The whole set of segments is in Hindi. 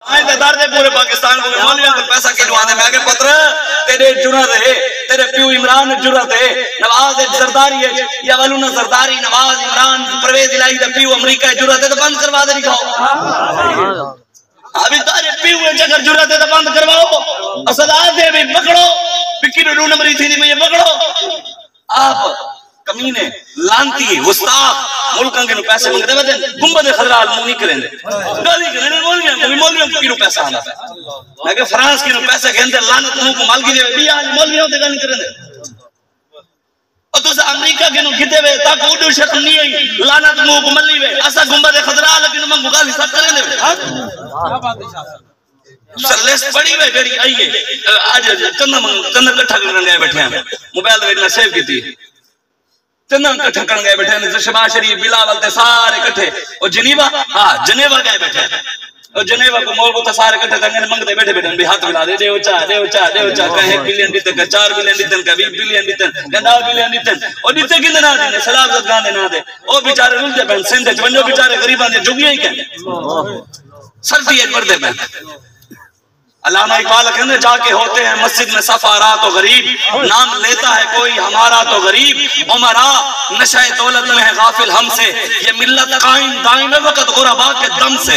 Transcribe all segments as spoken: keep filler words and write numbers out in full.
दर्द पूरे पाकिस्तान को मौलवियों को पैसा किलवा दे। मैं पुत्र तेरे जुरत है, तेरे प्यू इमरान जुरत है, नवाज जरदारी है या वलूना जरदारी नवाज इमरान परवेज इलाही दा प्यू अमेरिका जुरत है तो बंद करवा दे दिखाओ। अभी तारे प्यू है जगह जुरत है तो बंद करवाओ। असदात दे भी पकड़ो, बिक्की रू नंबरी थी नहीं पकड़ो। आप कमीने लांती गुस्ताख मुल्कां के पैसे मंगदे वदन गुंबद खजराल मुंह नहीं करेंदे गाली करेंदे मौलवियों को मौलवियों को किलो पैसा आंदा है। मैं के फ्रांस के पैसे घेंदे लानत मुंह को मालगी दे भी आज मौलवियों ते गाली करेंदे। और तुस अमेरिका के नु गिते वे ता को उडो शर्म नहीं आई लानत मुंह को मल्ली वे असा गुंबद खजराल के मंगू गाली सब करेंदे। क्या बात है साहब सरलेस बड़ी वे जेडी आई है आज चंदा चंदा इकट्ठा करन गए बैठे हैं मोबाइल में सेव कीती चंदा इकट्ठा करन गए बैठे हैं शहबाज शरीफ बिलावल ते सारे इकट्ठे और जनीवा हां जनेवा गए बैठे और जनेवा को मोल को सारे इकट्ठे तंगे मंगते बैठे बैठे भी हाथ मिला दे दे चा दे चा दे चा कहे एक बिलियन दिते का चार बिलियन दिते का बीस बिलियन दिते का दस बिलियन दिते और दिते किने ना दे सलामत गांधे ना दे ओ बेचारे रुलते बन सिंध च वंजो बेचारे गरीबां दे जुगिया ही के सर्दी है पढ़दे पे। अल्लामा इकबाल कहते जाके होते हैं मस्जिद में सफारा तो गरीब नाम लेता है कोई हमारा तो गरीब उमरा नशे दौलत में है गाफिल हमसे ये मिल्लत कायम दायम है वक्त गुरबा के दम से।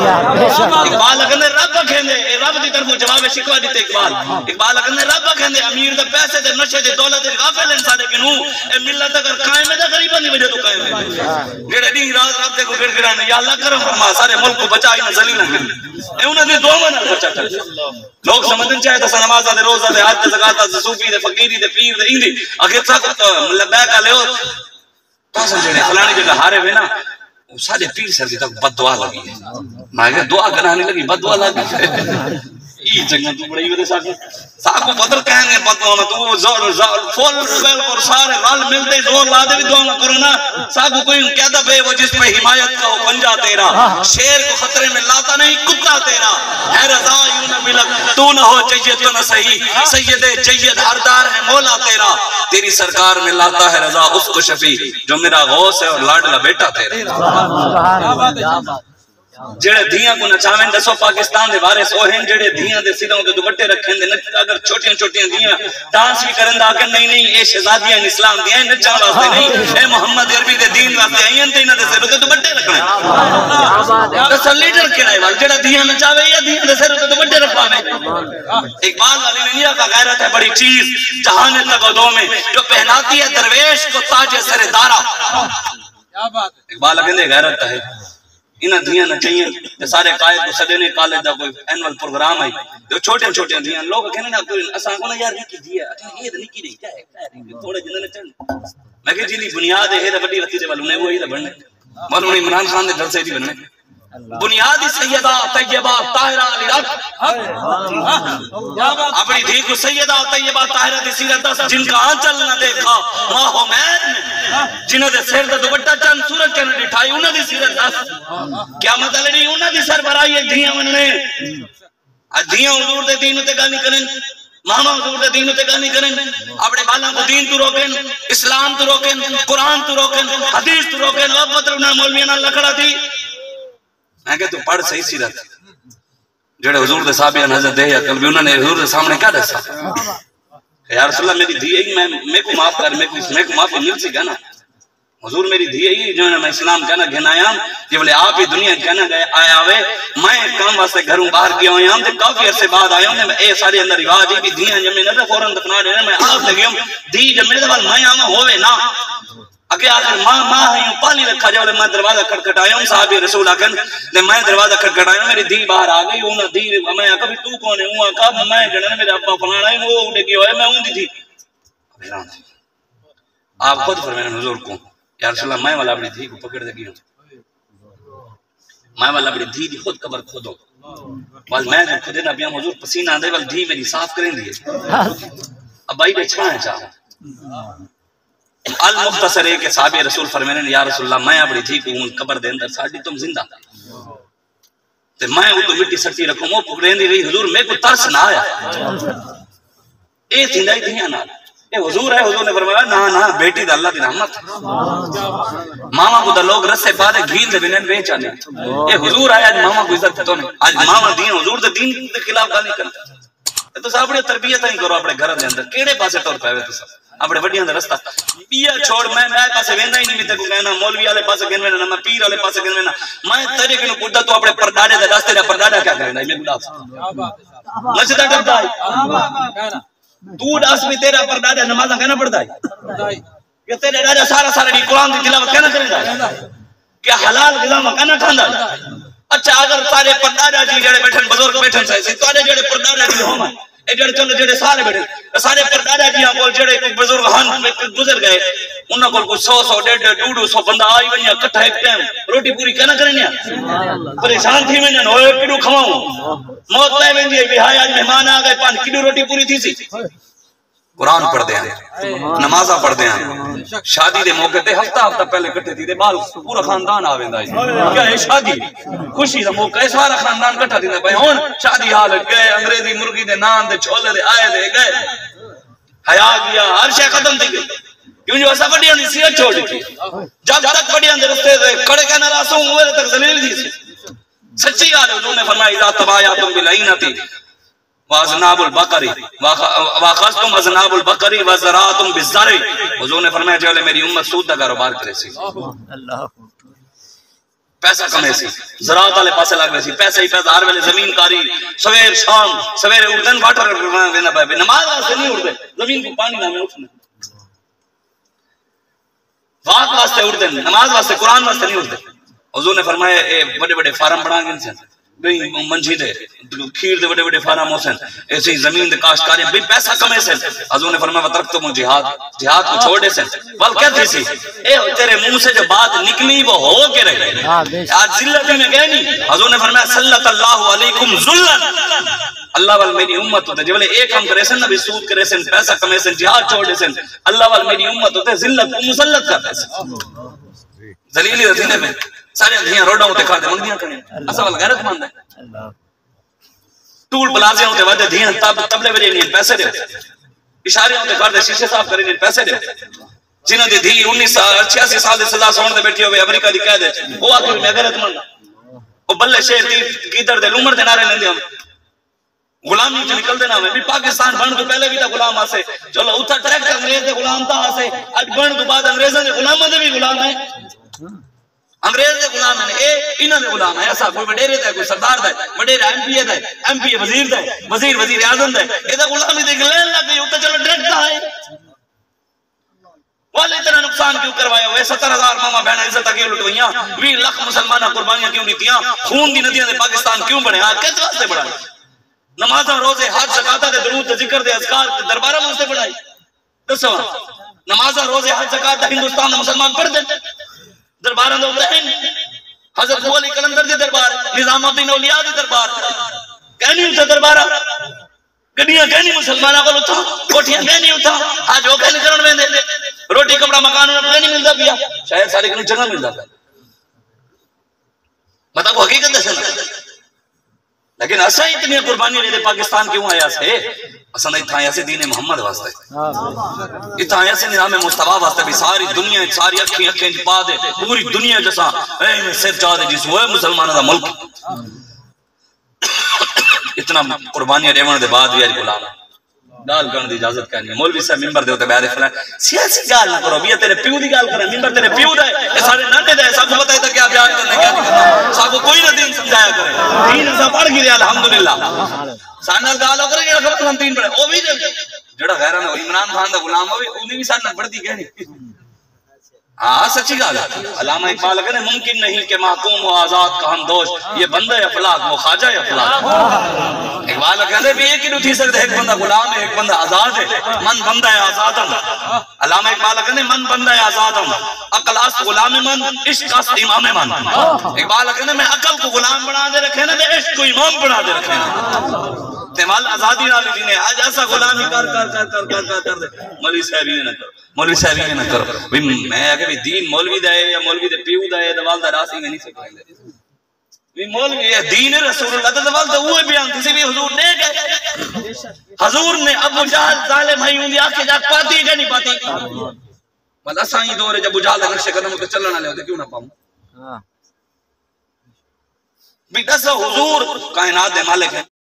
इकबाल कहते रब कहते रब दी तरफ जवाब शिकवा देते इकबाल इकबाल कहते रब कहते अमीर दे पैसे दे नशे दे दौलत दे गाफिल इंसान के नु ए मिल्लत अगर कायम है तो गरीबां दी वजह तो कायम है। जेड़े दी रात रब दे को गिड़गिड़ाने या अल्लाह करम फरमा सारे मुल्क को बचा इना जलील न कर ए उना दे दुआ में बचा कर लोग समझन चाहे तो नमाज़ दे रोजा दे हज दे ज़कात दे सूफी दे फकीरी दे पीर दे इंदी आखिर तक लबैक ले हो तो समझने फलानी जगह हारे वे ना सारे पीर सर की तक बददुआ लगी है। मैं के दुआ कराने लगी बददुआ लगी ई जगह तू बड़ी वदे साको साको बदल कहेंगे बददुआ में तू जोर जोर फुल वेल और सारे रल मिलते जोर ला दे भी दुआ करो ना साको कोई कहता बे वो जिस पे हिमायत का हो पंजा तेरा शेर को खतरे में लाता नहीं कुत्ता तेरा है रजा यूं न मिलक तू न हो चाहिए तो न सही सैयदे जय्यद हरदार है मौला तेरा तेरी सरकार में लाता है रजा उसको शफी जो मेरा गौस है और लाडला बेटा तेरा। सुभान अल्लाह जेड़े धियां को नचावें दसो पाकिस्तान दे वारिस ओ हैं जेड़े धियां दे सिरों ते दुपट्टे रखें दे अगर छोटियां छोटियां धियां डांस भी करन दा के नहीं नहीं ए शहजादियां इस्लाम दी हैं नचण वास्ते नहीं ए मोहम्मद अरबी दे दीन वास्ते आई हैं ते इना दे सिरों ते दुपट्टे रखने। क्या बात है तो लीडर केड़ा है वाल जेड़ा धियां नचावे या धियां दे सिरों ते दुपट्टे रखवावे। इकबाल वाली ने लिया का गैरत है बड़ी चीज जहान तगदो में जो पहनाती है दरवेश को ताज सरदारा। क्या बात है इकबाल कहंदे गैरत है इना धियां न चाहिए ते सारे कायद को सदे ने कॉलेज दा कोई एनुअल प्रोग्राम है जो छोटे छोटे धियां लोग कहने ना कोई असा को ना यार निकी धिया अच्छा ये तो निकी नहीं क्या है थोड़े जिंदे ने चढ़ मैं के जी बुनियाद है ते बड़ी रती दे वालों ने वही तो बनने मौलाना इमरान खान दे घर से ही बनने बुनियादी सैयदा तैयबा ताहिरा अली अपनी धी को सैयदा तैयबा ताहिरा दी सीरत दस जिनका आंचल न देखा मां हुमैन जिन्हां दे सिर दा दुपट्टा चंद सूरज के न दिखाई उन्हां दी सीरत दस क्या मतलब नहीं उन्हां दी सरबराही है धियां मनने आ धियां हुजूर दे दीन ते गल नहीं करन मामा हुजूर दे दीन ते गल नहीं करन अपने बालां को दीन तो रोकन इस्लाम तो रोकन कुरान तो रोकन हदीस तो रोकन अब मतलब ना मौलवियां नाल लखड़ा थी। मैं कह तू पढ़ सही सीरत जेड़े हुजूर दे साहब नजर दे या कल भी उन्होंने हुजूर दे सामने क्या दसा यार रसूल अल्लाह मेरी धी है मैं मेरे को माफ कर मेरे को मेरे को माफी मिल सी ना हुजूर मेरी धी है जो मैं इस्लाम कहना घनाया कि बोले आप ही दुनिया कहना गए आया हुए मैं काम वास्ते घरों बाहर गया हुआ हूं काफी अरसे बाद आया हूं मैं ए सारे अंदर रिवाज है भी धियां जमे ना फौरन दफना देना मैं आप लगे हूं धी जमे दे मैं आवा होवे ना अगे आखिर मां मां है पाली रखा जाओ मैं दरवाजा खटखटाया हूं साहब रसूल आखन ने मैं दरवाजा खटखटाया मेरी धी बाहर आ गई उन धी मैं कभी तू कौन है हुआ कब मैं जने मेरे अब्बा फलाना है वो उड़ गया है मैं उंदी थी आप खुद फरमाए हुजूर को या रसूल अल्लाह मैं वाला अपनी धी को पकड़ दे गया मैं वाला अपनी धी दी खुद कब्र खोदो वाल मैं जब खुद ना बिया हुजूर पसीना आंदे वाल धी मेरी साफ करें दी अब भाई बेचना है चाह अल मुख्तसर है के साहब रसूल फरमाने या रसूल अल्लाह मैं अपनी धी को कब्र दे अंदर साडी तुम जिंदा ते मैं वो तो मिट्टी सट्टी रखूं वो पकड़ेंदी रही हुजूर मेरे को तरस ना आया ए थिंदा ही धियां नाल ये हुजूर है, हुजूर ने फरमाया ना ना बेटी दा अल्लाह दी रहमत। मामा को दा लोग रस्से पादे घील दे बिनन बेच आने। ये हुजूर है, आज मामा को इज्जत तो नहीं, आज मामा दीन हुजूर दे दीन के खिलाफ गाली करते। तो अपनी तरबियत नहीं करो अपने घर दे अंदर, केड़े पासे टुर पावे तुस अपने वड्डियां दा रास्ता पिया छोड़। मैं मैं पासे वेंदा ही नहीं, मैं तेको कहना मौलवी वाले पासे गिनवे ना, मैं पीर वाले पासे गिनवे ना, मैं तेरे किनु पुछदा तू अपने परदादे दे रास्ते दा परदादा क्या करदा है? मैं बुला मस्जिद करदा है तू दस में तेरा परदादा नमाज़ कहना पड़ता है कि तेरे दादा सारा सारा दी कुरान की तिलावत कहना करेंदा है, क्या हलाल ग़िज़ा कहना खांदा है। अच्छा अगर सारे परदादा जी जेड़े बैठन बुजुर्ग बैठन से सारे जेड़े परदादा जी होम ए जेड़े चलो जेड़े सारे बैठे सारे परदादा जी कोल जेड़े कोई बुजुर्ग हन गुजर गए उन्हां कोल कोई सौ सौ डेढ़ डेढ़ सौ बंदा आई वनिया इकट्ठा एक टाइम रोटी पूरी कहना करेंगे परेशान थी वञन ओए किडू खवाऊं मौत ले वेंदी है हाय आज मेहमान आ गए पान किडू रोटी पूरी थी सी। कुरान पढ़ते हैं, नमाज़ा पढ़ते हैं, शादी दे मौके ते हफ्ता हफ्ता पहले इकट्ठे थी बाल पूरा खानदान आ वेंदा है। क्या है शादी खुशी दा मौका है, सारा खानदान इकट्ठा थींदा भाई हुन शादी हाल गए अंग्रेजी मुर्गी दे नान दे छोले दे आए दे गए हया गया हर शय खत्म थी गई क्यों जो असा वडियां दी सियत छोड़ दी जब तक वडियां दे रस्ते ते खड़े के ना रासों हुए तक जलील थी। सच्ची बात है, उन्होंने फरमाया इज़ा तबायातुम बिलईनती वाज़नाबुल बकरी वाखस्तुम अज़नाबुल बकरी वज़रातुम बिज़्ज़री। हुज़ूर ने फरमाया जो मेरी उम्मत सूद दा कारोबार करे सी अल्लाह पैसा कमे सी ज़रात वाले पासे लग सी पैसा ही पैसा हर वेले जमीन कारी सवेर शाम सवेरे उठन वाटर वेना पे नमाज वास्ते नहीं उठदे जमीन को पानी ना में उठने वाक वास्ते उठदे नमाज वास्ते कुरान वास्ते नहीं उठदे। हुज़ूर ने फरमाया ए बड़े बड़े फार्म बनांगे से भाई मंझी दे खीर दे बड़े बड़े फार्म होसन ऐसी जमीन दे काश्तकारी भाई पैसा कमे से। हुज़ूर ने फरमाया वतरक तुम जिहाद जिहाद को छोड़े से बल कहते सी ए तेरे मुंह से जो बात निकली वो हो के रहे आज जिल्लत में गए नहीं। हुज़ूर ने फरमाया सल्लल्लाहु अलैकुम जुल्लन अल्लाह वाल मेरी उम्मत होते जब एक हम करे सन नबी सूद करे सन पैसा कमे सन जिहाद छोड़े सन अल्लाह वाल मेरी उम्मत होते जिल्लत को मुसल्लत करते सन जलीली रसीने में सारे धियां रोडा उते खाते मंगियां करें असा वाल गैरतमंद है टूल प्लाजे उते वादे धियां तब तबले बजे नहीं पैसे दे इशारे उते करदे शीशे साफ करे नहीं पैसे दे जिन्हां दी धी उन्नीस छियासी साल दी सजा सोण दे बैठी होवे अमेरिका दी कह दे ओ आखिर में गैरतमंद ओ बल्ले शेर दी कीदर दे लुमड़ दे नारे लेंदे हम गुलामी च निकल देना मैं भी पाकिस्तान बन तो पहले भी था गुलाम आसे चलो उठा ट्रैक्टर अंग्रेज दे गुलाम था आसे आज बन तो बाद अंग्रेजों दे गुलामां दे भी गुलाम है अंग्रेज दे गुलाम है ए इन्हां दे गुलाम है ऐसा कोई वडेरे दा कोई सरदार दा वडेरा एमपी दा एमपी वजीर दा वजीर वजीर आजम दा एदा गुलामी दे लेन लग गई उते चलो डायरेक्ट है वाले इतना नुकसान क्यों करवाया वे सत्तर हजार मामा बहन इज्जत क्यों लुटवाइयां बीस लाख मुसलमाना कुर्बानियां क्यों दीतियां खून दी नदियां दे पाकिस्तान क्यों बने हां किस वास्ते बना नमाज़ रोजे हज ज़कात दे दुरूद जिक्र दे अज़कार दरबारा वास्ते बढ़ाई दसो नमाज़ रोजे हज ज़कात हिंदुस्तान दे मुसलमान पढ़ दे दरबारा दे रहन हजरत वली कलंदर दे दरबार निजामुद्दीन औलिया दे दरबार कहनी उस दरबारा गड्डियां कहनी मुसलमाना को उठा कोठियां कहनी उठा आज वो कहनी करन वेंदे रोटी कपड़ा मकान उन्हें नहीं मिलता पिया शायद सारे कहीं जगह मिलता है मतलब हकीकत दसन लेकिन असा इतनी कुर्बानी लेते पाकिस्तान क्यों आया से असा नहीं था ऐसे दीन मोहम्मद वास्ते इतना ऐसे निजाम मुस्तफा वास्ते भी सारी दुनिया सारी अखी अखी पा दे पूरी दुनिया जैसा ए सिर चा दे जिस वो मुसलमानों का मुल्क इतना कुर्बानियां देवन दे बाद भी आज गुलाम गाल करने की इजाजत करनी है मौलवी साहब मिंबर दे उते बैठे फला सियासी गाल ना करो भी तेरे प्यू दी गाल करे मिंबर तेरे प्यू दा है ये सारे नाटे दा है सबको पता है तो क्या बयान करना क्या नहीं करना सबको कोई ना दीन समझाया करे दीन सा पढ़ गया अल्हम्दुलिल्लाह साना गाल करे जेड़ा खबर हम दीन पढ़े ओ भी जेड़ा गैर ना इमरान खान दा गुलाम होवे उनी भी साना पढ़दी कहनी हां सच्ची गाल है अल्लामा इकबाल कहने मुमकिन नहीं कि महकूम व आजाद का हम दोष ये बंदा अफलाक वो ख्वाजा अफलाक इकबाल कहते भी एक ही नहीं थी सकते एक बंदा गुलाम है एक बंदा आजाद है मन बंदा है आजाद अल्लामा इकबाल कहते मन बंदा है आजाद अकल अस गुलाम मन इश्क अस इमाम मन इकबाल कहते मैं अकल को गुलाम बना दे रखे ना इश्क को इमाम बना दे रखे ना तेमाल आजादी वाली दीन है आज ऐसा गुलामी कर कर कर कर कर कर कर दे मौलवी साहब ये ना करो मौलवी साहब ये ना करो भाई मैं आगे भी दीन मौलवी दा है या मौलवी दे पीऊ दा है दा वाल दा रासी में नहीं सकते भी मौलवी है दीन रसूलुल्लाह दा वाल दा वो बयान थी भी हुजूर ने गए हजूर ने अबू जहल जालिम है उंदी आंखें जाग पाती है नहीं पाती मतलब साईं दौर जब अबू जहल दा नक्शे कदम ते चलना ले क्यों ना पाऊं हां भी दस हुजूर कायनात दे मालिक है।